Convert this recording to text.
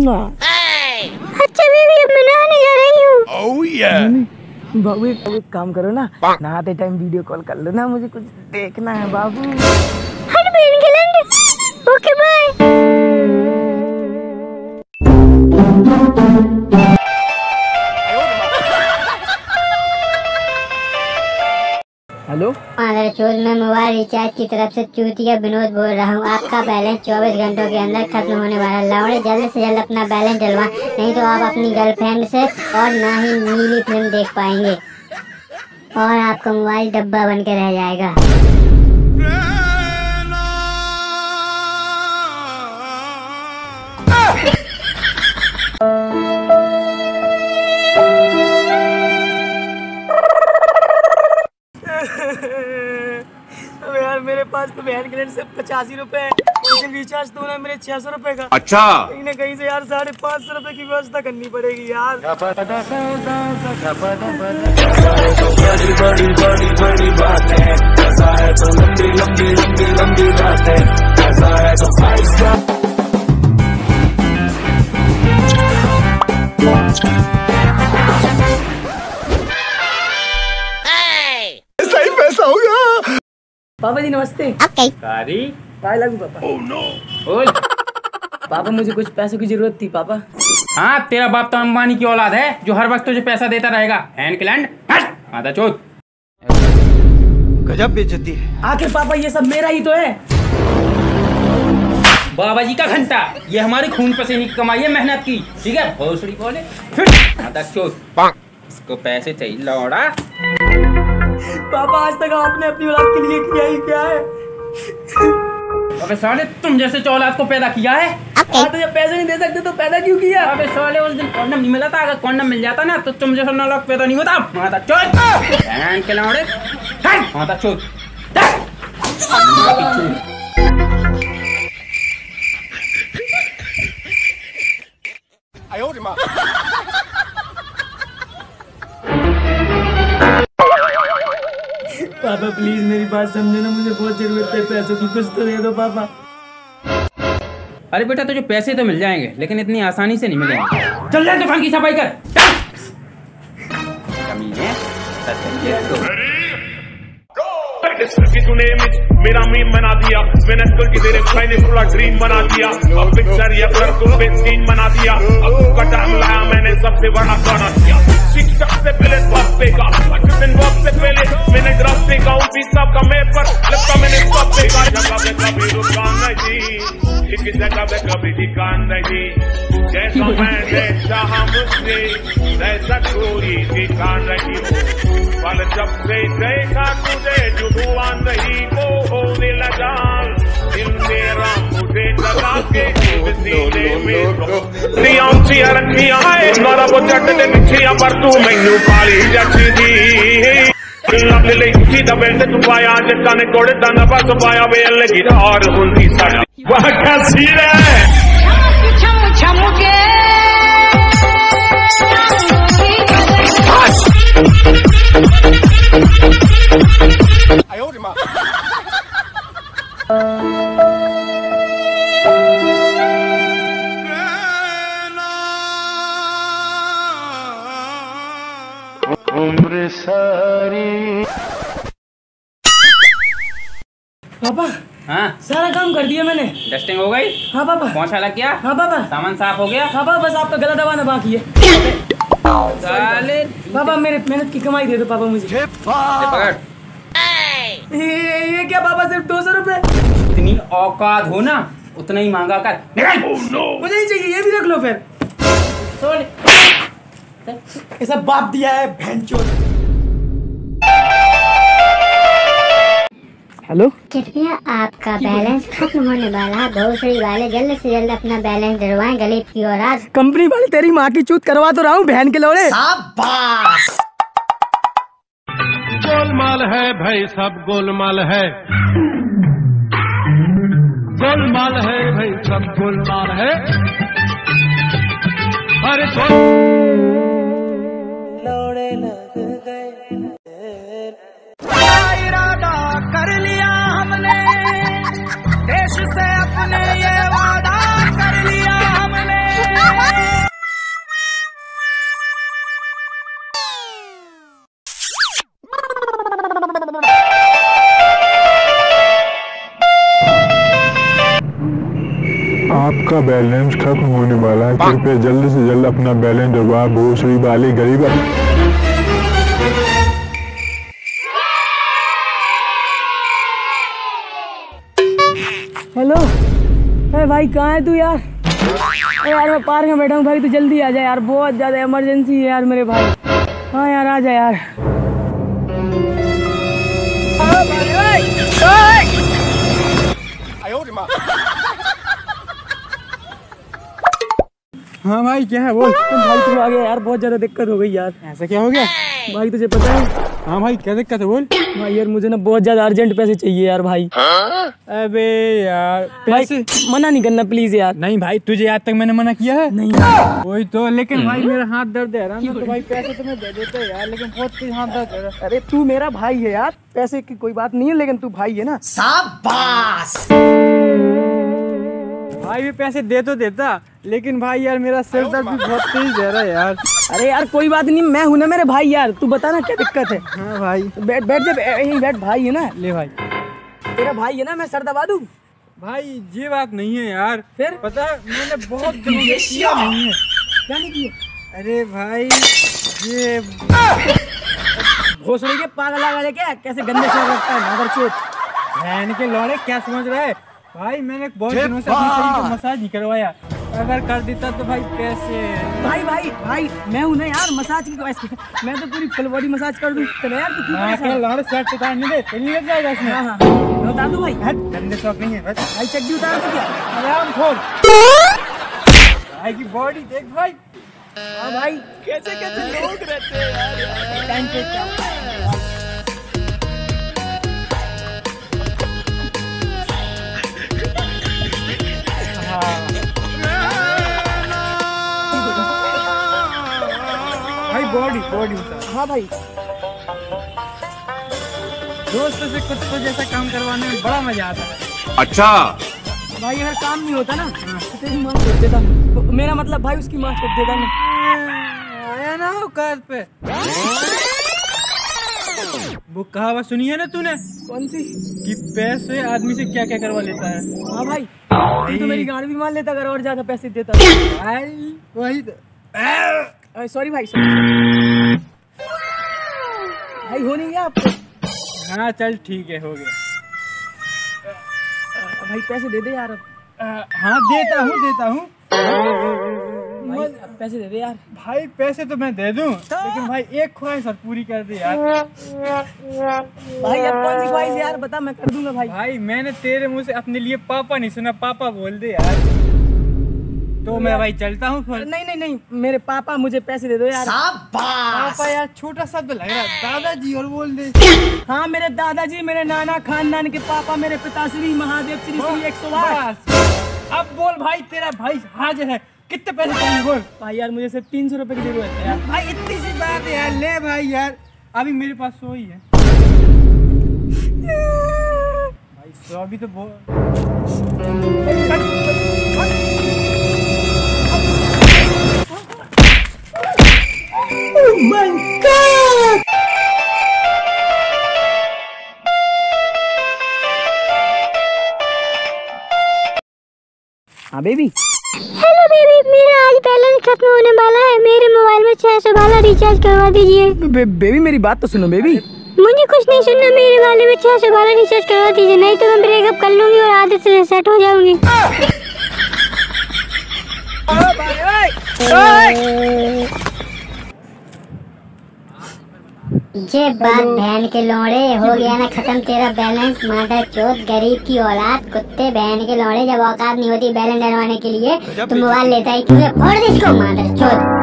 माँ। अच्छा बेबी, अब मैं नहाने जा रही हूँ। बाबू एक काम करो ना, नहाते टाइम वीडियो कॉल कर लो ना, मुझे कुछ देखना है बाबू। Okay bye. हेलो मैं मोबाइल रिचार्ज की तरफ से चूतिया विनोद बोल रहा हूँ। आपका बैलेंस 24 घंटों के अंदर खत्म होने वाला है। लौड़े जल्द से जल्द अपना बैलेंस डलवाएं, नहीं तो आप अपनी गर्लफ्रेंड से और ना ही नीली फिल्म देख पाएंगे और आपका मोबाइल डब्बा बन के रह जाएगा। अबे यार, मेरे पास तो बहन के सिर्फ 85 रुपए है, लेकिन रिचार्ज तो है मेरे 600 रुपए का। अच्छा, कहीं ना कहीं से यार 550 रुपए की व्यवस्था करनी पड़ेगी यार। पापा जी नमस्ते। काय लगू पापा? Oh no. बोल। पापा मुझे कुछ पैसों की जरूरत थी पापा। हाँ, तेरा बाप तो अंबानी की औलाद है जो हर वक्त तुझे पैसा देता रहेगा। हैंडलैंड आधा चोट। गजब बेइज्जती है। आखिर पापा ये सब मेरा ही तो है। बाबा जी का घंटा, ये हमारी खून पसीने की कमाई है, मेहनत की। ठीक है, भोसड़ी बोले आधा चोट। इसको पैसे चाहिए लौड़ा। पापा आज तक आपने अपनी औलाद के लिए किया ही क्या है? अबे साले, तुम जैसे औलाद को पैदा किया है। तो जब पैसे नहीं दे सकते तो पैदा क्यों किया? अबे साले, उस दिन कॉन्डम नहीं मिला था। अगर कॉन्डम मिल जाता ना तो तुम जैसा नालायक पैदा नहीं होता। माता चोट के लौड़े, माता चोट। पापा प्लीज मेरी बात समझो ना, मुझे बहुत जरूरत है पैसों की, कुछ तो दे दो पापा। अरे बेटा, तुझे पैसे तो मिल जाएंगे लेकिन इतनी आसानी से नहीं मिलेंगे। चल जा दुकान की सफाई कर। मेरा मीम बना दिया, मैंने स्कूल की तेरे भाई ने पूरा ड्रीम बना दिया। अब पिक्चर या फिर तुम पे सीन बना दिया। अब का टाइम लाया मैंने सबसे बड़ा गाना किया। शिक्षक से पहले वक्त पे का, वक्त से पहले मैंने ड्रॉप पे का, सब का मैं पर लगता मैंने सब पे का। जगह पे कभी रुका नहीं, एक जगह पे कभी ठिका नहीं। जैसा मैंने चाहा मुझसे वैसा कोई दिखा नहीं। पर जब से देखा तुझे जो हुआ नहीं वो होने लगा। दिल मेरा मुझे लगा के सीने में सिया रखिया है मारा वो जट दे मिठिया पर तू मैनू पाली जची दी। लग ले सीधा बेल तू पाया जट्टा ने कोड़े दाना बस पाया वेल गिटार हुंदी साडी वह कैसी रे छम छम के उम्र सारी। पापा हाँ, सारा काम कर दिया मैंने। डस्टिंग हो गई? हाँ पापा। पोंछा लग गया? हाँ पापा। सामान साफ हो गया? हाँ पापा, बस आपका गला दबाना बाकी है। साले पापा मेरे मेहनत की कमाई दे दो पापा मुझे। पकड़। ये क्या पापा, सिर्फ 200 रुपए? इतनी औकात हो ना उतना ही मांगा कर। मुझे नहीं चाहिए, ये भी रख लो फिर। ऐसा बाप दिया है भैंचोद। हेलो, कृपया आपका बैलेंस खत्म होने वाला है। भोसड़ी वाले जल्द से जल्द अपना बैलेंस डलवाएं गरीब की औलाद। कंपनी वाले तेरी माँ की चूत करवा तो रहा हूँ बहन के लौड़े। शाबाश। गोलमाल है भाई, सब गोलमाल है। गोलमाल है भाई, सब गोलमाल है। अरे लौड़े लग गए, इरादा कर लिया हमने, देश से अपने ये वादा कर लिया हमने। आपका बैलेंस खत्म होने वाला है, कृपया जल्द से जल्द अपना बैलेंस डलवाएं भोसड़ी वाले गरीब। हेलो, अरे भाई कहाँ है तू यार? अरे यार मैं पार्क में बैठा हूँ भाई, तू जल्दी आ जा यार, बहुत ज़्यादा इमरजेंसी है यार मेरे भाई। हाँ यार आ जा यार। हाँ भाई क्या है बोल। भाई तुम आ गया यार, बहुत ज़्यादा दिक्कत हो गई यार। ऐसा क्या हो गया भाई तुझे पता है? हाँ भाई क्या दिक्कत है बोल। भाई यार मुझे ना बहुत ज़्यादा अर्जेंट पैसे चाहिए यार भाई। अबे यार पैसे भाई मना नहीं करना प्लीज यार। नहीं भाई तुझे आज तक मैंने मना किया है? नहीं वही तो, लेकिन भाई मेरा हाथ दर्द है ना, तो भाई पैसे तो मैं दे देता यार, लेकिन बहुत तेज हाथ दर्द है। अरे तू मेरा भाई है यार, पैसे की कोई बात नहीं है, लेकिन तू भाई है ना। शाबाश। भाई भी पैसे दे तो देता, लेकिन भाई यार मेरा सिर दर्द भी बहुत तेज दे रहा है यार। अरे यार कोई बात नहीं, मैं हूं ना मेरे भाई यार, तू बता ना क्या दिक्कत है। हाँ भाई बैठ बैठ जा, यहीं बैठ, भाई है ना। ले भाई तेरा भाई है ना, मैं सर दबा दूं। भाई ये बात नहीं है यार, फिर पता है मैंने बहुत दिनों से किया नहीं है। क्या नहीं किया? अरे भाई ये भोसड़ी के पागल वाले क्या कैसे गंदे से रखता है मगरचोद। बहन के लौड़े क्या समझ रहे हैं भाई, मैंने बहुत दिनों से अपने शरीर को मसाज नहीं करवाया, अगर कर देता तो भाई पैसे। भाई भाई भाई मैं हूं ना यार, मसाज की मैं तो पूरी फुल बॉडी मसाज कर दूं। चलो यार तू क्यों लौड़े शर्ट उतारने दे, तेल लग जाएगा इसमें। हाँ मैं उतार दूं भाई। गंदे शौक नहीं है भाई, चड्डी उतार दो क्या? आराम खोल भाई की बॉडी देख भाई। हाँ भाई कैसे कैसे लोग रहते हैं यार। भाई बॉडी हाँ भाई दोस्तों से कुत्तों जैसा काम करवाने में बड़ा मजा आता है। अच्छा भाई अगर काम नहीं होता ना तो तेरी माँ छोड़ देता, मेरा मतलब भाई उसकी माँ छोड़ देता मैं। आया ना औकात पे। वो कहावत सुनी है ना तूने? कौन सी? कि पैसे आदमी से क्या क्या करवा लेता है। हाँ भाई तू तो मेरी गाड़ी भी मान लेता अगर और ज्यादा पैसे देता। भाई वही तो। सॉरी भाई, सॉरी भाई, हो नहीं गया आपको? हाँ चल ठीक है, हो गया। भाई पैसे दे दे यार अब। हाँ देता हूँ भाई अब पैसे दे दे यार। भाई पैसे तो मैं दे दूं, लेकिन भाई एक ख्वाहिश और पूरी कर दे यार। भाई अब कौन सी ख्वाहिश यार, बता मैं कर दूंगा भाई। भाई मैंने तेरे मुंह से अपने लिए पापा नहीं सुना, पापा बोल दे यार। तो मैं भाई चलता हूँ फिर। नहीं नहीं नहीं, मेरे पापा मुझे पैसे दे दो यार। पापा यार छोटा शब्द लग रहा है, दादाजी और बोल दे। हाँ मेरे दादाजी, मेरे नाना, खानदान के पापा, मेरे पिताश्री महादेव श्री श्री 108। अब बोल भाई, तेरा भाई हाजिर है, कितने पैसे चाहिए बोल। भाई यार मुझे सिर्फ 300 रुपए की जरूरत है यार। भाई इतनी सी बात है यार, ले भाई यार, अभी मेरे पास 100 ही है। भाई 100 अभी तो Oh my God! हाँ बेबी। हेलो बेबी, मेरा आज बैलेंस खत्म होने वाला है, मेरे मोबाइल में 600 वाला रिचार्ज करवा दीजिए। बेबी मेरी बात तो सुनो बेबी। मुझे कुछ नहीं सुनना, मेरे वाले में 600 वाला रिचार्ज करवा दीजिए, नहीं तो मैं ब्रेकअप कर लूंगी और आदत से सेट हो जाऊंगी। ये बात बहन के लोड़े हो गया ना खत्म तेरा बैलेंस, मादर चोद गरीब की औलाद, कुत्ते बहन के लोड़े। जब औकात नहीं होती बैलेंस डलवाने के लिए तो मोबाइल लेता ही क्यों? फोड़ दे इसको मादर चोद।